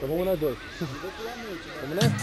Como una doy. Como una?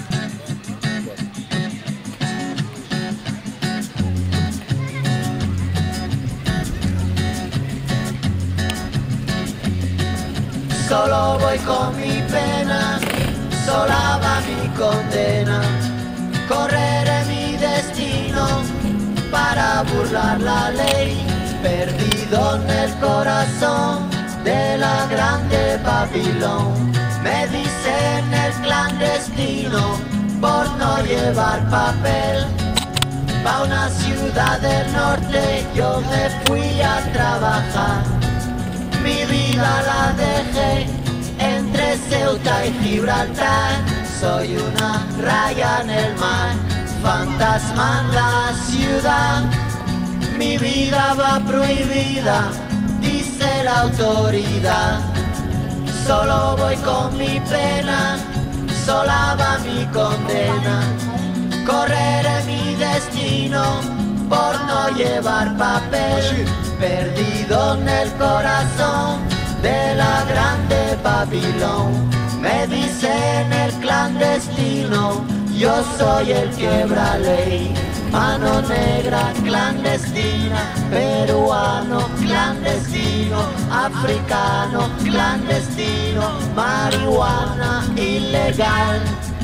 Solo voy con mi pena, sola va mi condena. Correré mi destino para burlar la ley, perdido en el corazón de la grande Babilón. Me dicen el clandestino por no llevar papel. Pa' una ciudad del norte yo me fui a trabajar. Mi vida la dejé entre Ceuta y Gibraltar. Soy una raya en el mar, fantasma en la ciudad. Mi vida va prohibida, dice la autoridad. Solo voy con mi pena, sola va mi condena. Correré mi destino por no llevar papel, perdido en el corazón de la grande Babilón. Me dicen el clandestino, yo soy el quebra ley. Mano negra clandestina, peruano clandestino, africano clandestino, marihuana ilegal.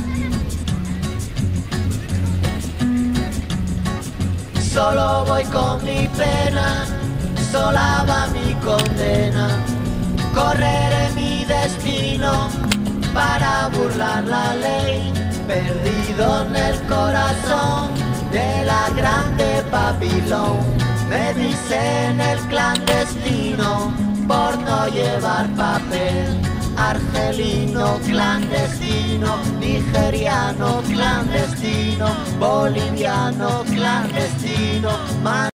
Solo voy con mi pena, sola va mi condena. Correré mi destino para burlar la ley, perdido en el corazón de la grande Babilón. Me dicen el clandestino por no llevar papel. Argelino clandestino, nigeriano clandestino, boliviano clandestino.